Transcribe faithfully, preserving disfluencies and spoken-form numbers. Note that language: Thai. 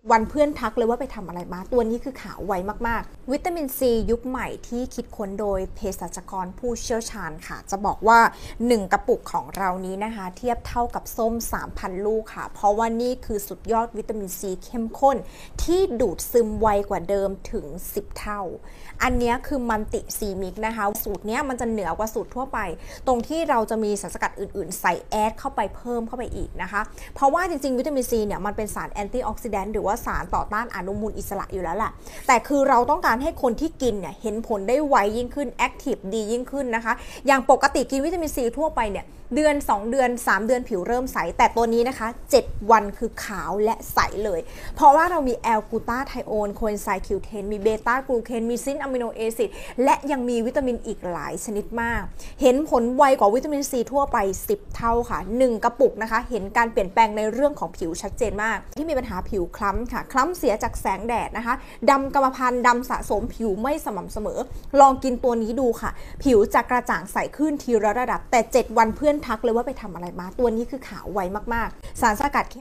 วันเพื่อนทักเลยว่าไปทำอะไรมาตัวนี้คือขาวไวมากๆวิตามินซียุคใหม่ที่คิดค้นโดยเภสัชกรผู้เชี่ยวชาญค่ะจะบอกว่าหนึ่งกระปุกของเรานี้นะคะเทียบเท่ากับส้ม สามพัน ลูกค่ะเพราะว่านี่คือสุดยอดวิตามินซีเข้มข้นที่ดูดซึมไวกว่าเดิมถึงสิบเท่าอันนี้คือมันติซีมิกนะคะสูตรนี้มันจะเหนือกว่าสูตรทั่วไปตรงที่เราจะมีสารสกัดอื่นๆใส่แอดเข้าไปเพิ่มเข้าไปอีกนะคะเพราะว่าจริงๆวิตามินซีเนี่ยมันเป็นสารแอนตี้ออกซิแดนต์หรือว่าสารต่อต้านอนุมูลอิสระอยู่แล้วแหละแต่คือเราต้องการให้คนที่กินเนี่ยเห็นผลได้ไวยิ่งขึ้นแอคทีฟดียิ่งขึ้นนะคะอย่างปกติกินวิตามินซีทั่วไปเนี่ยเดือนสองเดือนสามเดือนผิวเริ่มใสแต่ตัวนี้นะคะเจ็ดวันคือขาวและใสเลยเพราะว่าเรามีแอลกลูตาไทโอนโคเอนไซม์คิวเทนมีเบต้ากลูเคนมีซินอะมิโนแอซิดและยังมีวิตามินอีกหลายชนิดมากเห็นผลไวกว่าวิตามินซีทั่วไปสิบเท่าค่ะหนึ่งกระปุกนะคะเห็นการเปลี่ยนแปลงในเรื่องของผิวชัดเจนมากที่มีปัญหาผิวคล้ำค่ะคล้ำเสียจากแสงแดดนะคะดำกรรมพันธุ์ดำสะสมผิวไม่สม่ำเสมอลองกินตัวนี้ดูค่ะผิวจะกระจ่างใสขึ้นทีละระดับแต่เจ็ดวันเพื่อนทักเลยว่าไปทำอะไรมาตัวนี้คือขาวไวมากๆสารสกัด